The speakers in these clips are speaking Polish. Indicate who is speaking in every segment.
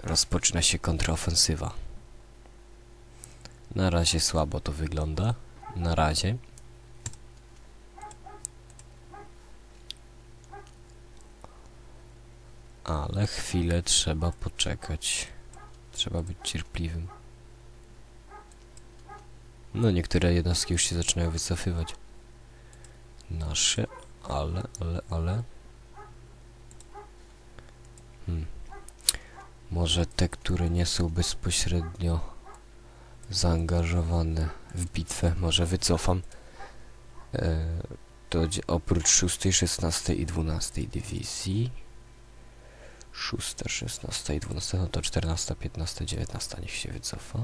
Speaker 1: Rozpoczyna się kontrofensywa. Na razie słabo to wygląda. Na razie. Ale chwilę trzeba poczekać. Trzeba być cierpliwym. No niektóre jednostki już się zaczynają wycofywać. Nasze, ale... Może te, które nie są bezpośrednio zaangażowane w bitwę, może wycofam. To oprócz 6, 16 i 12 dywizji. 6, 16 i 12, no to 14, 15, 19 niech się wycofa.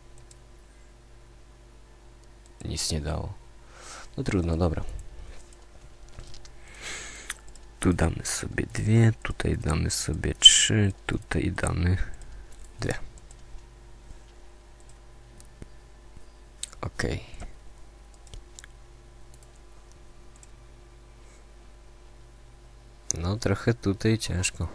Speaker 1: Nic nie dało. No trudno, dobra. Tu damy sobie 2, tutaj damy sobie 3, tutaj damy 2. Okej. No trochę tutaj ciężko.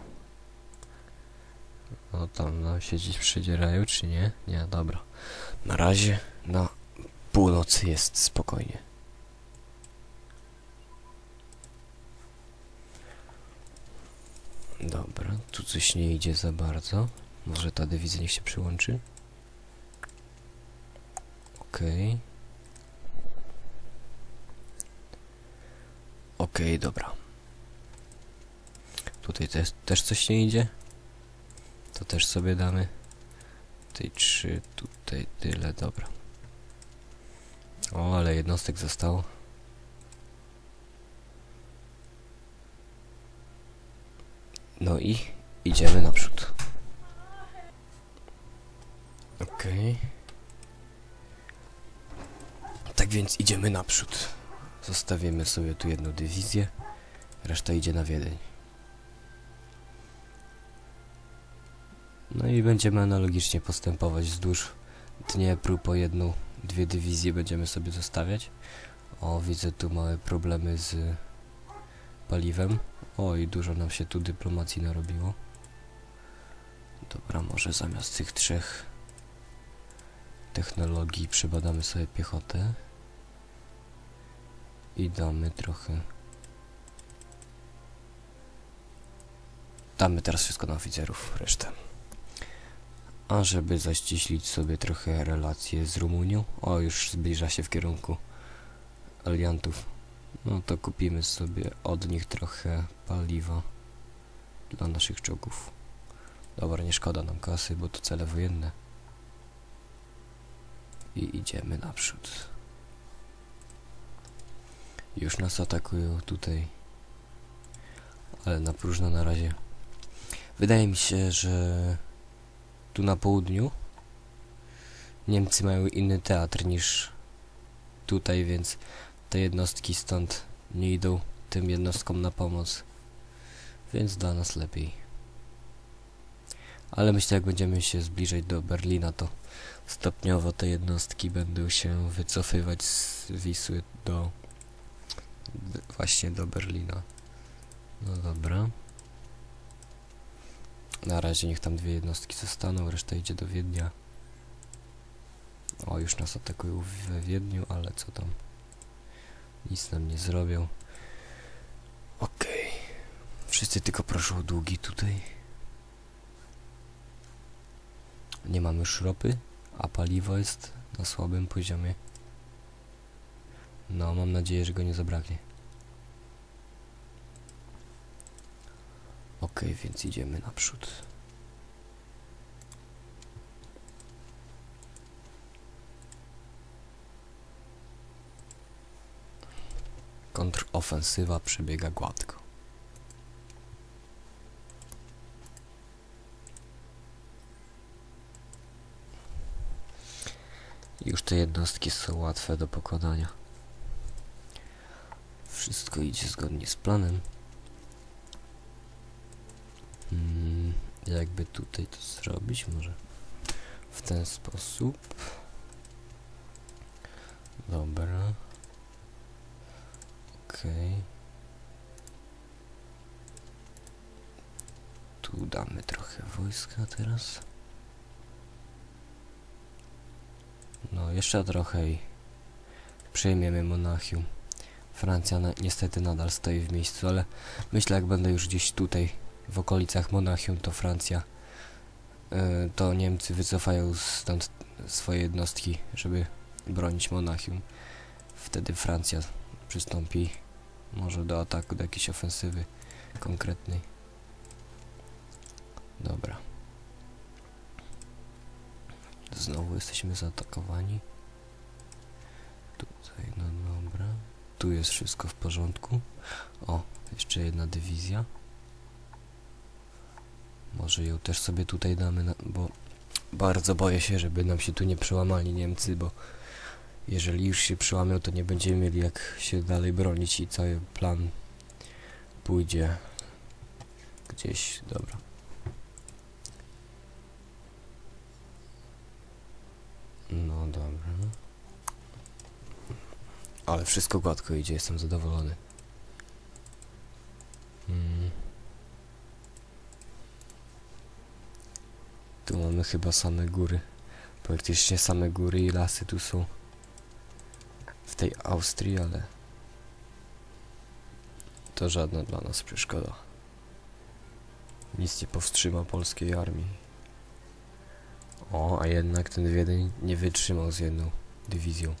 Speaker 1: No tam nam się dziś przedzierają, czy nie? Nie, dobra. Na razie na północy jest spokojnie. Dobra, tu coś nie idzie za bardzo. Może ta dywizja niech się przyłączy. Okej. Okej, dobra. Tutaj też coś nie idzie. To też sobie damy. Tutaj 3, tutaj tyle, dobra. O, ale jednostek zostało. No i idziemy naprzód. Okej. Tak więc idziemy naprzód. Zostawimy sobie tu jedną dywizję. Reszta idzie na Wiedeń. No i będziemy analogicznie postępować wzdłuż Dniepru. Po jedną, 2 dywizje będziemy sobie zostawiać. O, widzę tu małe problemy z paliwem. Oj, dużo nam się tu dyplomacji narobiło. Dobra, może zamiast tych 3 technologii przebadamy sobie piechotę. I damy trochę... Damy teraz wszystko na oficerów, resztę. A żeby zaściślić sobie trochę relacje z Rumunią... O, już zbliża się w kierunku aliantów. No to kupimy sobie od nich trochę paliwa dla naszych czołgów. Dobra, nie szkoda nam kasy, bo to cele wojenne. I idziemy naprzód. Już nas atakują tutaj. Ale na próżno na razie. Wydaje mi się, że tu na południu Niemcy mają inny teatr niż tutaj, więc te jednostki stąd nie idą tym jednostkom na pomoc. Więc dla nas lepiej. Ale myślę, jak będziemy się zbliżać do Berlina, to stopniowo te jednostki będą się wycofywać z Wisły właśnie do Berlina. No dobra. Na razie niech tam 2 jednostki zostaną, reszta idzie do Wiednia. O, już nas atakują we Wiedniu, ale co tam? Nic nam nie zrobią. Okej. Wszyscy tylko proszą o długi tutaj. Nie mamy już ropy, a paliwo jest na słabym poziomie. No, mam nadzieję, że go nie zabraknie. Okej, więc idziemy naprzód. Kontrofensywa przebiega gładko. Już te jednostki są łatwe do pokonania. Wszystko idzie zgodnie z planem. Jakby tutaj to zrobić? Może w ten sposób. Dobra. Okej. Tu damy trochę wojska teraz. No, jeszcze trochę i przejmiemy Monachium. Francja niestety nadal stoi w miejscu, ale myślę, jak będę już gdzieś tutaj w okolicach Monachium, to Francja, to Niemcy wycofają stąd swoje jednostki, żeby bronić Monachium. Wtedy Francja przystąpi może do ataku, do jakiejś ofensywy konkretnej. Dobra. Znowu jesteśmy zaatakowani. Tutaj, no dobra. Tu jest wszystko w porządku. O, jeszcze jedna dywizja. Może ją też sobie tutaj damy, bo bardzo boję się, żeby nam się tu nie przełamali Niemcy, bo jeżeli już się przełamią, to nie będziemy mieli jak się dalej bronić i cały plan pójdzie gdzieś. Dobra. No dobra. Ale wszystko gładko idzie, jestem zadowolony. Tu mamy chyba same góry. Praktycznie same góry i lasy tu są. W tej Austrii, ale to żadna dla nas przeszkoda. Nic nie powstrzyma polskiej armii. O, a jednak ten Wiedeń nie wytrzymał z jedną dywizją.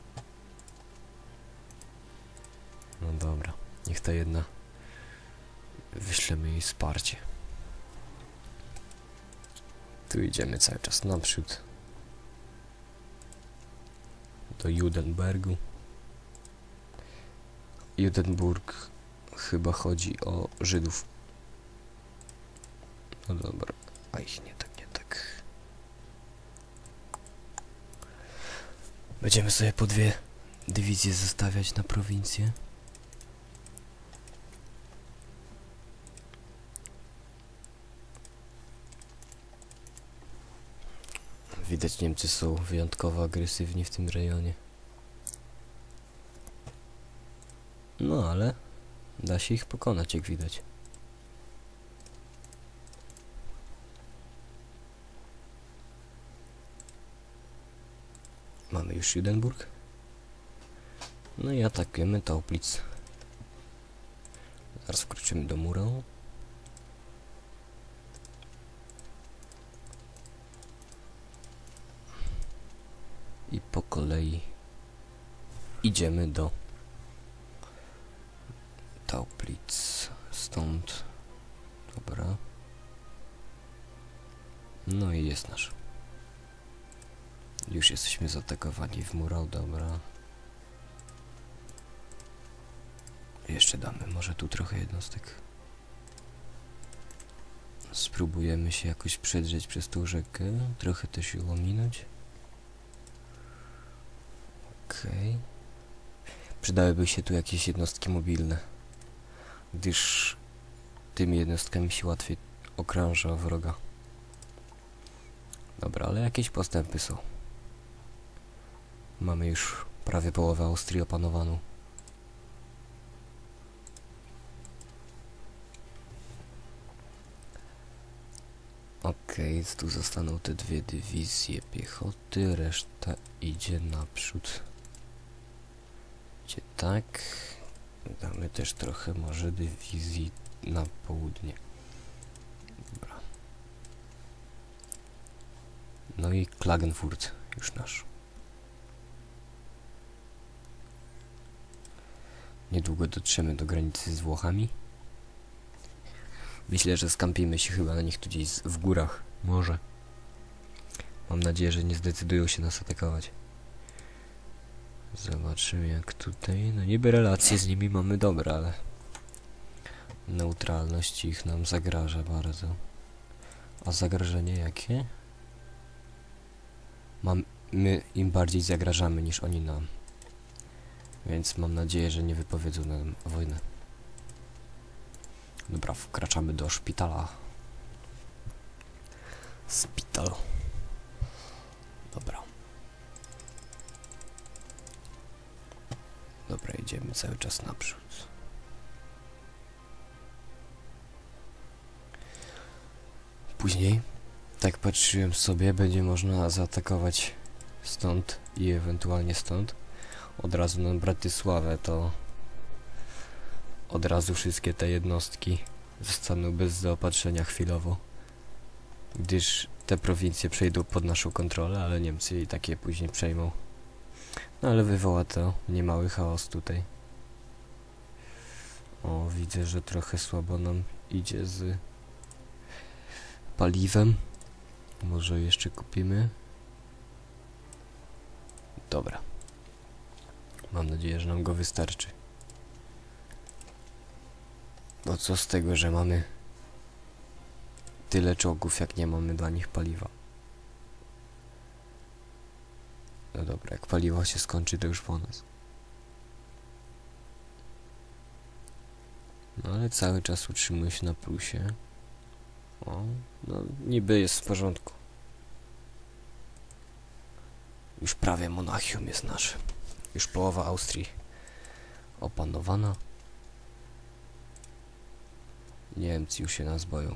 Speaker 1: No dobra, niech ta jedna wyślemy jej wsparcie. Tu idziemy cały czas naprzód do Judenbergu. Judenburg, chyba chodzi o Żydów. No dobra, a ich nie tak, nie tak. Będziemy sobie po 2 dywizje zostawiać na prowincję. Widać, Niemcy są wyjątkowo agresywni w tym rejonie. No ale da się ich pokonać, jak widać. Mamy już Judenburg. No i atakujemy Tauplitz. Zaraz wkroczymy do muru. I po kolei idziemy do Tauplitz. Stąd. Dobra. No i jest nasz. Już jesteśmy zaatakowani w Murał, dobra. Jeszcze damy może tu trochę jednostek. Spróbujemy się jakoś przedrzeć przez tą rzekę. Trochę też ją ominąć. Okej. Przydałyby się tu jakieś jednostki mobilne, gdyż tymi jednostkami się łatwiej okrąża wroga. Dobra, ale jakieś postępy są. Mamy już prawie połowę Austrii opanowaną. Okej, tu zostaną te 2 dywizje piechoty, reszta idzie naprzód. Idzie tak. Damy też trochę może dywizji na południe. Dobra. No i Klagenfurt już nasz. Niedługo dotrzemy do granicy z Włochami. Myślę, że skampimy się chyba na nich tu gdzieś w górach. Może. Mam nadzieję, że nie zdecydują się nas atakować. Zobaczymy jak tutaj. No niby relacje z nimi mamy dobre, ale neutralność ich nam zagraża bardzo. A zagrożenie jakie? My im bardziej zagrażamy niż oni nam. Więc mam nadzieję, że nie wypowiedzą nam wojnę. Dobra, wkraczamy do szpitala. Szpital. Dobra. Dobra, idziemy cały czas naprzód. Później, tak patrzyłem sobie, będzie można zaatakować stąd i ewentualnie stąd. Od razu na Bratysławę, to od razu wszystkie te jednostki zostaną bez zaopatrzenia chwilowo, gdyż te prowincje przejdą pod naszą kontrolę, ale Niemcy i takie później przejmą. No ale wywoła to niemały chaos tutaj. O, widzę, że trochę słabo nam idzie z paliwem. Może jeszcze kupimy. Dobra. Mam nadzieję, że nam go wystarczy. Bo co z tego, że mamy tyle czołgów, jak nie mamy dla nich paliwa. No dobra, jak paliwo się skończy, to już po nas. No ale cały czas utrzymuje się na plusie. O, no niby jest w porządku. Już prawie Monachium jest nasze. Już połowa Austrii opanowana. Niemcy już się nas boją.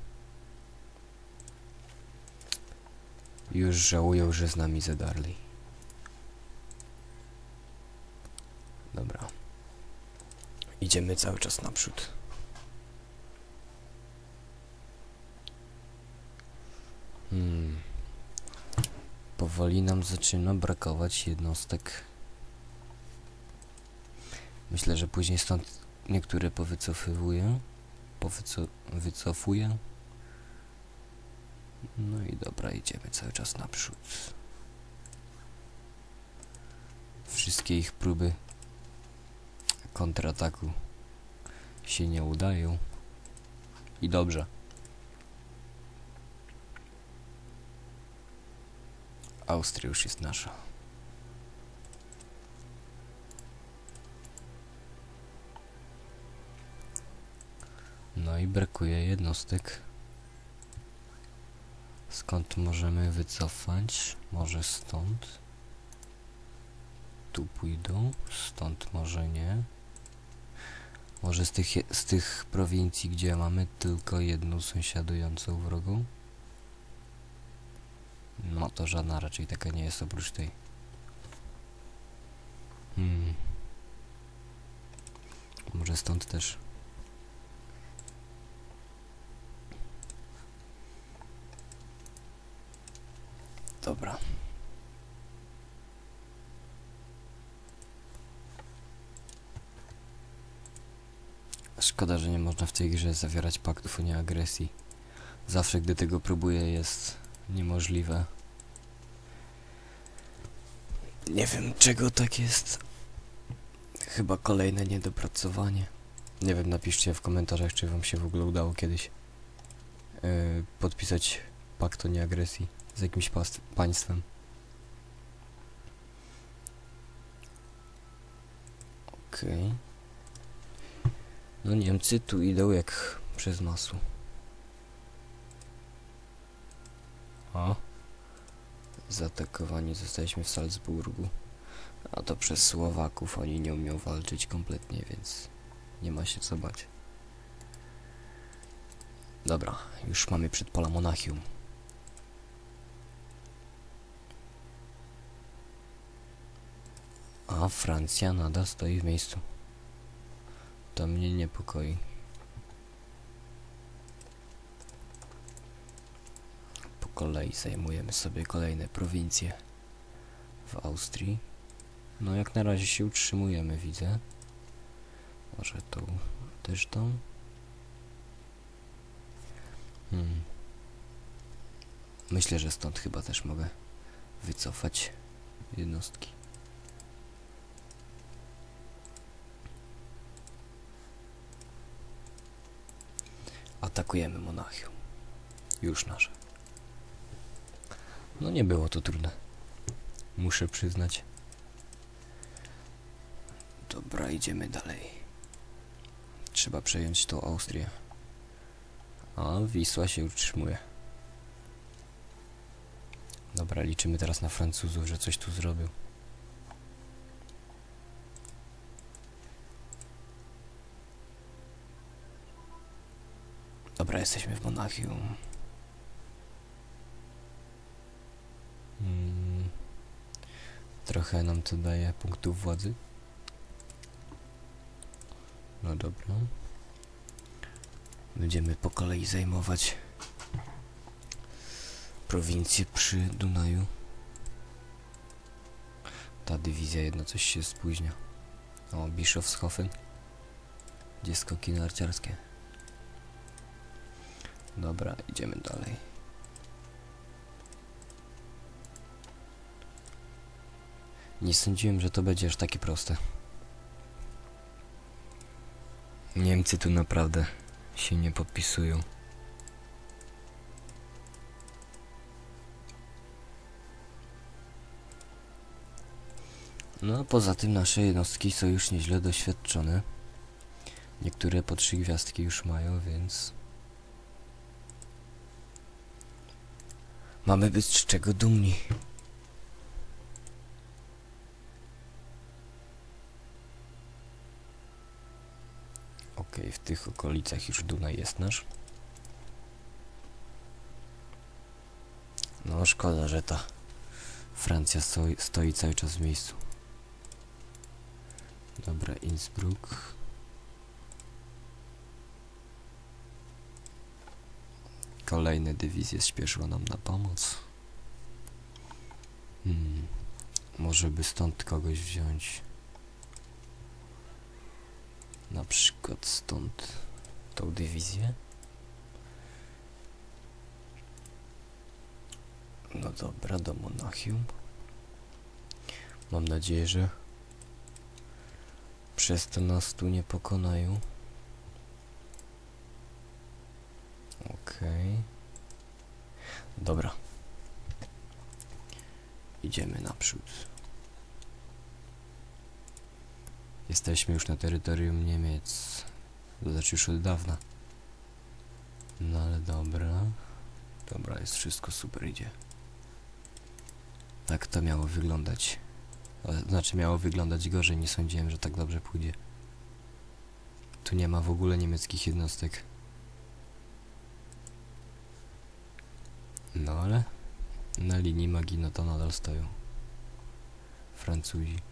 Speaker 1: Już żałują, że z nami zadarli. Dobra. Idziemy cały czas naprzód. Powoli nam zaczyna brakować jednostek. Myślę, że później stąd niektóre powycofywuję. Wycofuję. No i dobra, idziemy cały czas naprzód. Wszystkie ich próby kontrataku się nie udają. I dobrze. Austria już jest nasza. No i brakuje jednostek. Skąd możemy wycofać? Może stąd? Tu pójdą, stąd może nie. Może z tych prowincji, gdzie mamy tylko jedną sąsiadującą wrogą? No to żadna raczej taka nie jest oprócz tej. Może stąd też. Dobra. Szkoda, że nie można w tej grze zawierać paktów o nieagresji. Zawsze, gdy tego próbuję, jest niemożliwe. Nie wiem, czego tak jest. Chyba kolejne niedopracowanie. Nie wiem, napiszcie w komentarzach, czy wam się w ogóle udało kiedyś podpisać pakt o nieagresji z jakimś państwem. Okej. No Niemcy tu idą jak przez masło. O. Zaatakowani zostaliśmy w Salzburgu. A to przez Słowaków, oni nie umią walczyć kompletnie, więc nie ma się co bać. Dobra, już mamy przedpola Monachium. A Francja nadal stoi w miejscu. To mnie niepokoi. Po kolei zajmujemy sobie kolejne prowincje w Austrii. No jak na razie się utrzymujemy, widzę. Może tą też tą. Myślę, że stąd chyba też mogę wycofać jednostki. Atakujemy Monachium. Już nasze. No nie było to trudne. Muszę przyznać. Dobra, idziemy dalej. Trzeba przejąć tą Austrię. A Wisła się utrzymuje. Dobra, liczymy teraz na Francuzów, że coś tu zrobił. Dobra, jesteśmy w Monachium. Trochę nam to daje punktów władzy. No dobra. Będziemy po kolei zajmować prowincję przy Dunaju. Ta dywizja jedno coś się spóźnia. O, Bischofshofen. Gdzie skoki narciarskie. Dobra, idziemy dalej. Nie sądziłem, że to będzie aż takie proste. Niemcy tu naprawdę się nie podpisują. No, poza tym nasze jednostki są już nieźle doświadczone. Niektóre po 3 gwiazdki już mają, więc... mamy być z czego dumni. Okej, w tych okolicach już Dunaj jest nasz. No, szkoda, że ta Francja stoi cały czas w miejscu. Dobra, Innsbruck. Kolejne dywizje spieszło nam na pomoc. Może by stąd kogoś wziąć. Na przykład stąd tą dywizję. No dobra, do Monachium. Mam nadzieję, że przez to nas tu nie pokonają. Okej. Dobra. Idziemy naprzód. Jesteśmy już na terytorium Niemiec. To znaczy już od dawna. No ale dobra. Dobra, jest wszystko super, idzie. Tak to miało wyglądać. Znaczy miało wyglądać gorzej, nie sądziłem, że tak dobrze pójdzie. Tu nie ma w ogóle niemieckich jednostek. No ale na linii Maginot to nadal stoją Francuzi.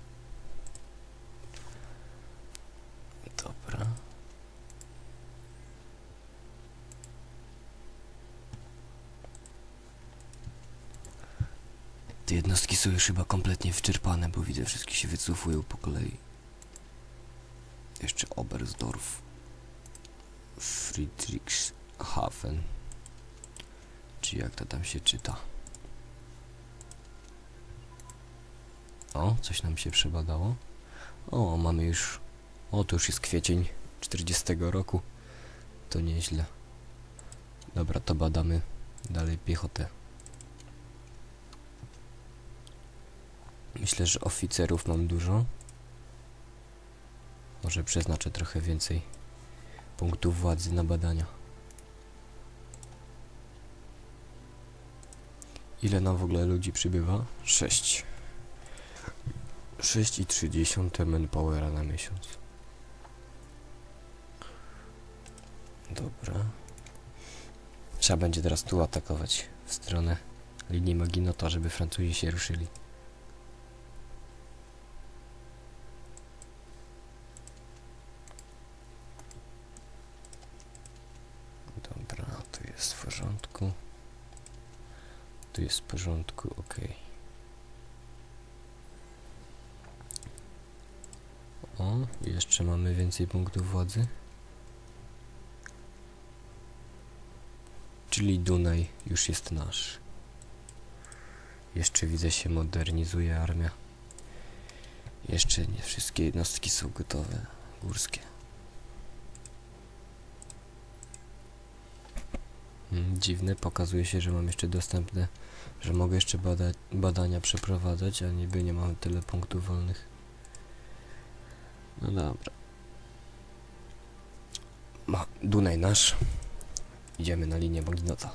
Speaker 1: Dobra. Te jednostki są już chyba kompletnie wyczerpane, bo widzę, wszystkie się wycofują po kolei. Jeszcze Oberstdorf. Friedrichshafen. Czy jak to tam się czyta? O, coś nam się przebadało. O, mamy już... O, to już jest kwiecień 40 roku. To nieźle. Dobra, to badamy dalej piechotę. Myślę, że oficerów mam dużo. Może przeznaczę trochę więcej punktów władzy na badania. Ile nam w ogóle ludzi przybywa? 6. 6,3 manpowera na miesiąc. Dobra. Trzeba będzie teraz tu atakować w stronę linii Maginota, żeby Francuzi się ruszyli. Dobra, tu jest w porządku. Tu jest w porządku, ok. O, jeszcze mamy więcej punktów władzy. Czyli Dunaj już jest nasz. Jeszcze widzę, się modernizuje armia. Jeszcze nie wszystkie jednostki są gotowe, górskie. Dziwne, pokazuje się, że mam jeszcze dostępne, że mogę jeszcze badania przeprowadzać, a niby nie mam tyle punktów wolnych. No dobra. Dunaj nasz. Idziemy na linię Maginota.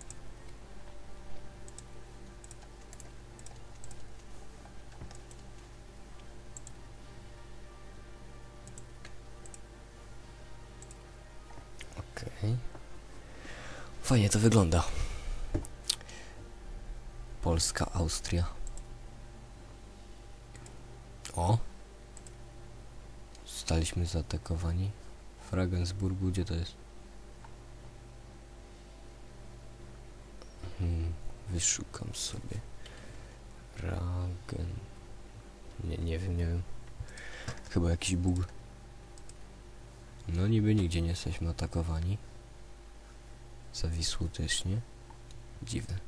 Speaker 1: Okej. Fajnie to wygląda. Polska, Austria. O! Zostaliśmy zaatakowani. Regensburgu, gdzie to jest? Wyszukam sobie. Ragen... Nie wiem. Chyba jakiś bóg. No niby nigdzie nie jesteśmy atakowani. Za Wisłą też nie. Dziwne.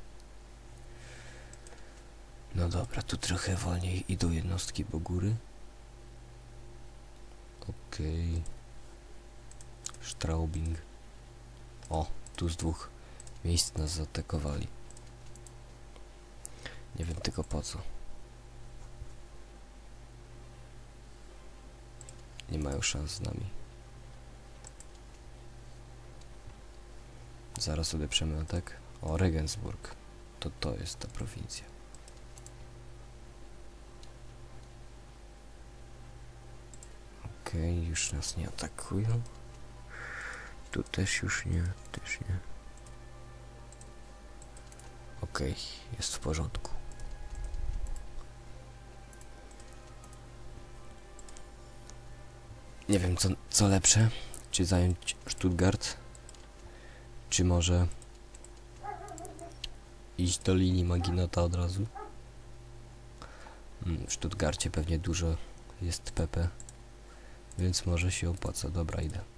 Speaker 1: No dobra, tu trochę wolniej idą jednostki, bo góry. Okej. Straubing. O, tu z dwóch miejsc nas zaatakowali. Nie wiem tylko po co. Nie mają szans z nami. Zaraz odeprzemy atak. O, Regensburg. To jest ta prowincja. Okej, już nas nie atakują. Tu też już nie, też nie. Okej, jest w porządku. Nie wiem co lepsze, czy zająć Stuttgart, czy może iść do linii Maginota od razu. W Stuttgarcie pewnie dużo jest PP, więc może się opłaca. Dobra, idę.